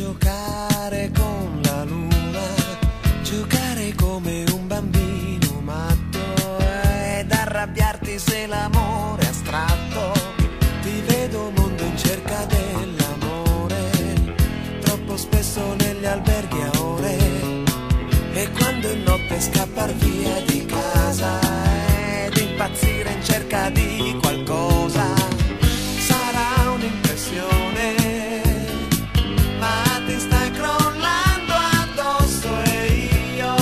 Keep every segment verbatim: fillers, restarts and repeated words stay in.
giocare con la luna, giocare come un bambino matto ed arrabbiarti se l'amore è astratto. Ti vedo mondo in cerca dell'amore, troppo spesso negli alberghi a ore, e quando è notte scappar via di casa ed impazzire in cerca di qualcosa. Sarà un'impressione, ma ti stai crollando addosso e io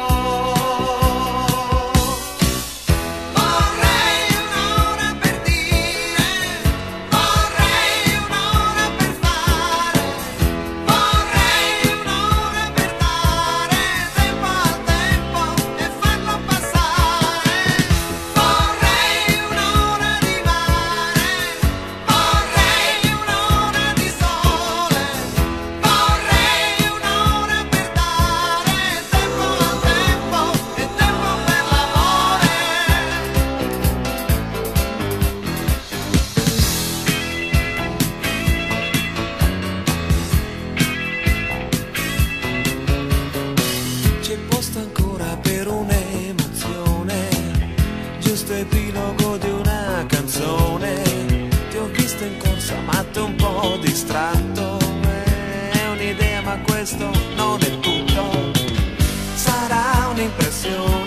vorrei un'ora per dire, vorrei un'ora per fare, vorrei un'ora per dare tempo al tempo e farlo passare. Vorrei un'ora di mare, vorrei un'ora di sole, vorrei un'ora per dare tempo al tempo e tempo per l'amore. C'è posto ancora per un'emozione, giusto epilogo di una canzone. Ti ho visto in corsa matto un po' distratto, è un'idea ma questo non è tutto. Sarà un'impressione,